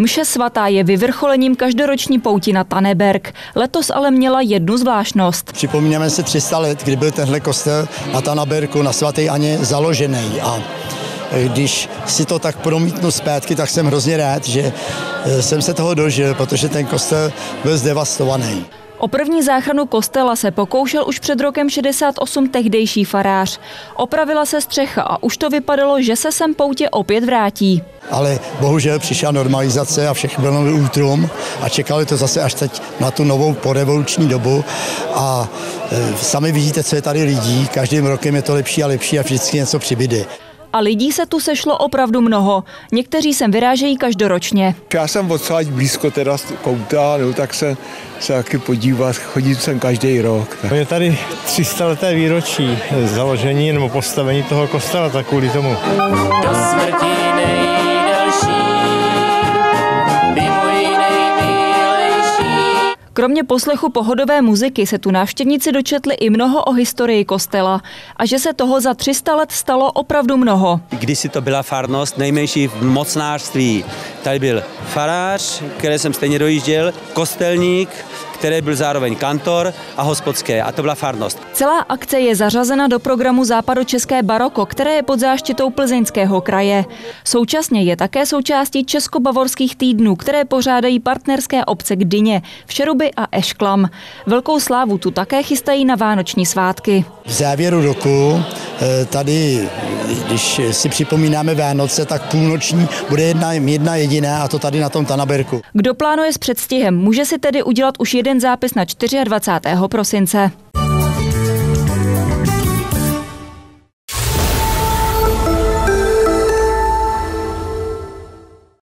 Mše svatá je vyvrcholením každoroční pouti na Tanneberg. Letos ale měla jednu zvláštnost. Připomínáme se 300 let, kdy byl tenhle kostel na Tannebergu na svaté Anně založený. A když si to tak promítnu zpátky, tak jsem hrozně rád, že jsem se toho dožil, protože ten kostel byl zdevastovaný. O první záchranu kostela se pokoušel už před rokem 68 tehdejší farář. Opravila se střecha a už to vypadalo, že se sem poutě opět vrátí. Ale bohužel přišla normalizace a všechno bylo nový útrum a čekali to zase až teď na tu novou porevoluční dobu. A sami vidíte, co je tady lidí, každým rokem je to lepší a lepší a vždycky něco přibyde. A lidí se tu sešlo opravdu mnoho. Někteří sem vyrážejí každoročně. Já jsem odsáď blízko teda z kouta, no, tak se taky podívat, chodím sem každý rok. Tak. Je tady 300 leté výročí založení nebo postavení toho kostela, tak kvůli tomu. Do smrti nejdelší, ty můj nejmilejší. Kromě poslechu pohodové muziky se tu návštěvníci dočetli i mnoho o historii kostela a že se toho za 300 let stalo opravdu mnoho. Kdysi to byla farnost, nejmenší v mocnářství. Tady byl farář, který jsem stejně dojížděl, kostelník, který byl zároveň kantor a hospodské, a to byla farnost. Celá akce je zařazena do programu Západočeské baroko, které je pod záštitou Plzeňského kraje. Současně je také součástí Českobavorských týdnů, které pořádají partnerské obce Gdyně, Všeruby a Ešklam. Velkou slávu tu také chystají na vánoční svátky. V závěru roku tady, když si připomínáme Vánoce, tak půlnoční bude jedna jediná, a to tady na tom Tannebergu. Kdo plánuje s předstihem, může si tedy udělat už jeden zápis na 24. prosince.